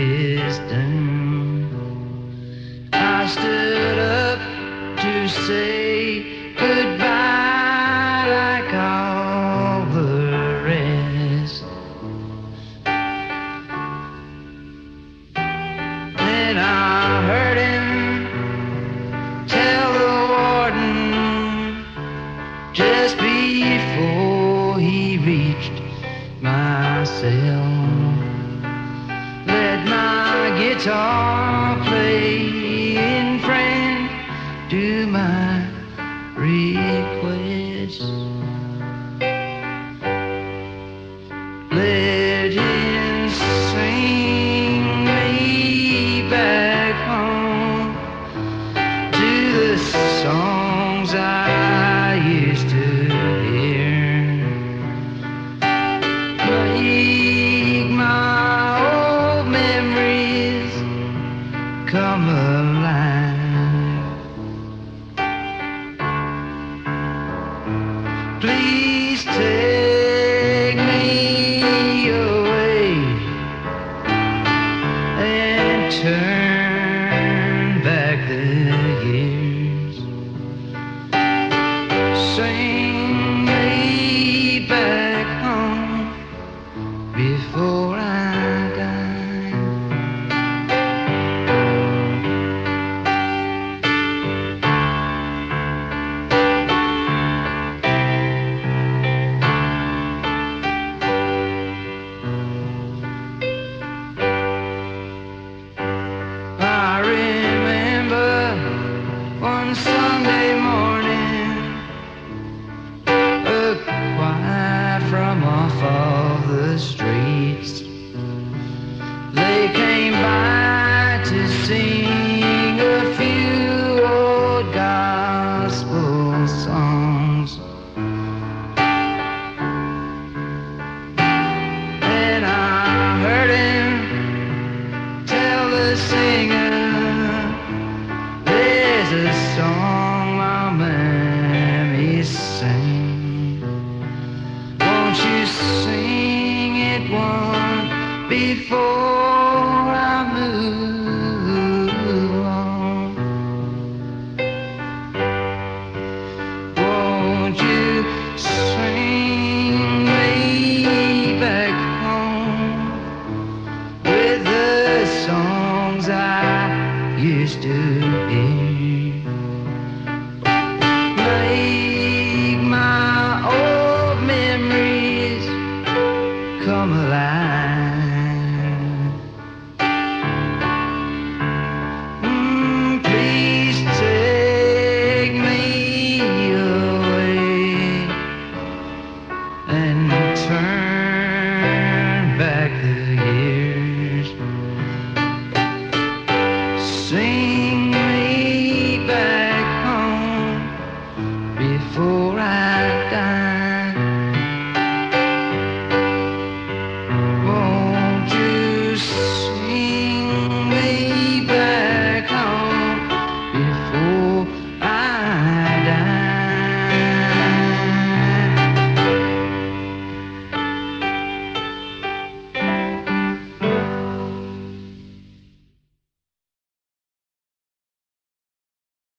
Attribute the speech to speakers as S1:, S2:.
S1: his doom. I stood up to say goodbye like all the rest. Then I heard him tell the warden just before he reached my cell, let my guitar playing friend do my request. Let him sing me back home to the songs I used to hear. Make my old memories come alive. Please take me away and turn back the years. Sing me back home before I die. I remember one Sunday morning, a choir from off of the streets. They came by to sing a few old gospel songs, and I heard him tell the singer, there's a song my mammy sang. Won't you sing it once before I move on? Won't you sing me back home with the songs I used to hear? Make my old memories come alive. Please take me away and turn back the years. Sing me back home before I die. Won't you sing me back home before